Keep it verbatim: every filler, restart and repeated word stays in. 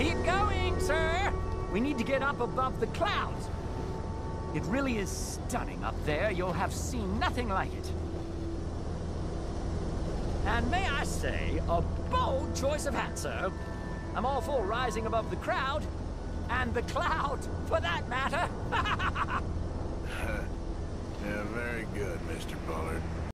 Keep going, sir. We need to get up above the clouds. It really is stunning up there. You'll have seen nothing like it. And may I say, a bold choice of hat, sir. I'm all for rising above the crowd, and the cloud, for that matter. Yeah, very good, Mister Bullard.